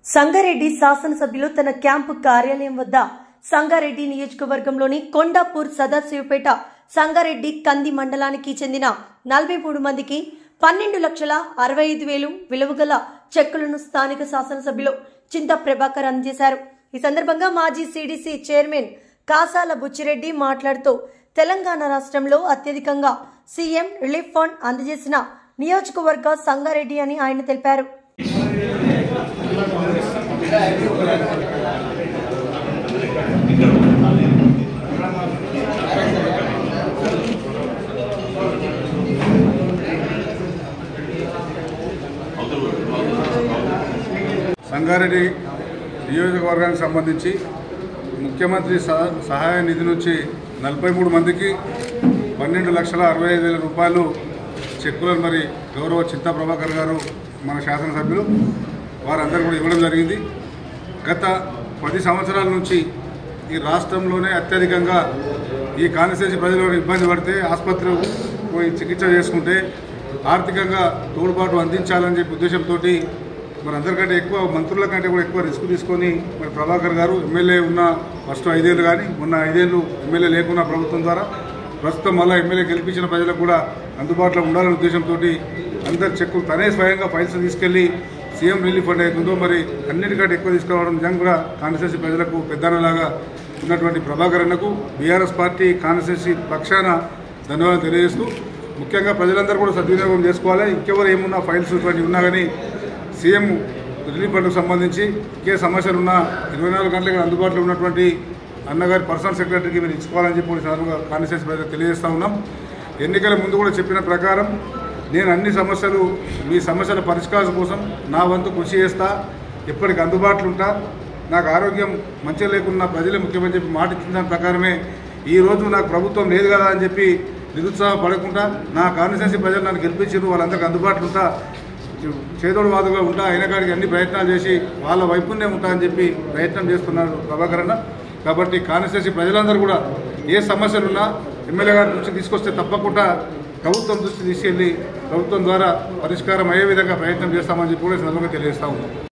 సంగారెడ్డి శాసనసభ్యులు తన క్యాంపు కార్యాలయం వద్ద సంగారెడ్డి నియోజకవర్గంలోని కొండాపూర్ సదాశివపేట సంగారెడ్డి కంది మండలానికి చెందిన 43 మందికి 12,65,000 విలువగల చెక్కులను స్థానిక శాసనసభ్యులు చింత ప్రభాకర్ అందజేశారు। ఈ సందర్భంగా మాజీ సిడిసి చైర్మన్ కాసాల బుచ్చిరెడ్డి మాట్లాడుతూ తెలంగాణ రాష్ట్రంలో అత్యధికంగా సీఎం రిలీఫ్ ఫండ్ అందజేసిన నియోజకవర్గ సంగారెడ్డి అని ఆయన తెలిపారు। సంగారెడ్డి నియోజకవర్గానికి సంబంధించి ముఖ్యమంత్రి సహాయ నిధి నుంచి 43 మందికి 12,65,000 రూపాయలు చెక్కులను మరి గౌరవ చింత ప్రభాకర్ గారు మన శాసనసభ్యులు వారందరూ కూడా ఇవ్వడం జరిగింది। గత 10 సంవత్సరాల నుంచి ఈ రాష్ట్రంలోనే అత్యధికంగా ఈ కాన్స్టిట్యుయెన్సీ ప్రజలు ఇబ్బంది పడితే ఆసుపత్రి పోయి చికిత్స చేసుకుంటే ఆర్థికంగా తోడ్పాటు అందించాలని చెప్పి ఉద్దేశంతో మరి అందరికంటే ఎక్కువ మంత్రుల కంటే కూడా ఎక్కువ రిస్క్ తీసుకొని మరి ప్రభాకర్ గారు ఎమ్మెల్యే ఉన్న ఫస్ట్ 5 ఏళ్ళు కానీ మొన్న 5 ఏళ్ళు ఎమ్మెల్యే లేకున్న ప్రభుత్వం ద్వారా ప్రస్తుతం మళ్ళీ ఎమ్మెల్యే గెలిపించిన ప్రజలకు కూడా అందుబాటులో ఉండాలనే ఉద్దేశంతో అందరి చెక్కులు తనే స్వయంగా ఫైల్స్ తీసుకెళ్లి సీఎం రిలీఫ్ ఫండ్ అవుతుందో మరి అన్నిటికంటే ఎక్కువ తీసుకురావడం నిజంగా కూడా కాన్స్టిట్యుయెన్సీ ప్రజలకు పెద్దన్నలాగా ఉన్నటువంటి ప్రభాకర్ అన్నకు బీఆర్ఎస్ పార్టీ కాన్స్టిట్యుయెన్సీ పక్షాన ధన్యవాదాలు తెలియజేస్తూ ముఖ్యంగా ప్రజలందరూ కూడా సద్వినియోగం చేసుకోవాలి। ఇంకెవరు ఏమున్నా ఫైల్స్ ఇటువంటి ఉన్నా కానీ సీఎం రిలీఫ్ ఫండ్కు సంబంధించి ఇంకే సమస్యలు ఉన్నా 24 గంటలకు అందుబాటులో ఉన్నటువంటి అన్నగారి పర్సనల్ సెక్రటరీకి మీరు ఇచ్చుకోవాలని చెప్పి కాన్స్టిట్యుయెన్సీ ప్రజలకు తెలియజేస్తూ ఉన్నాం। ఎన్నికల ముందు కూడా చెప్పిన ప్రకారం నేను అన్ని సమస్యలు మీ సమస్యల పరిష్కారం కోసం నా వంతు కృషి చేస్తా, ఎప్పటికి అందుబాటులో ఉంటా, నాకు ఆరోగ్యం మంచిగా లేకున్నా ప్రజలే ముఖ్యమని చెప్పి మాట ఇచ్చిన దాని ప్రకారమే ఈరోజు నాకు ప్రభుత్వం లేదు కదా అని చెప్పి నిరుత్సాహపడకుండా నా కాన్స్టిట్యుయెన్సీ ప్రజలు నన్ను గెలిపించారు, వాళ్ళందరికీ అందుబాటులో ఉంటా, చేదోడు వాదుగా ఉంటా, అయిన కాడికి అన్ని ప్రయత్నాలు చేసి వాళ్ళ వైపునే ఉంటా అని చెప్పి ప్రయత్నం చేస్తున్నారు ప్రభాకర్ అన్న। కాబట్టి కాన్స్టిట్యుయెన్సీ ప్రజలందరూ కూడా ఏ సమస్యలున్నా ఎమ్మెల్యే గారి దృష్టికి తీసుకొస్తే తప్పకుండా ప్రభుత్వం దృష్టి తీసుకెళ్లి ప్రభుత్వం ద్వారా పరిష్కారం అయ్యే విధంగా ప్రయత్నం చేస్తామని చెప్పి కూడా సందర్భంగా తెలియజేస్తా ఉన్నాం।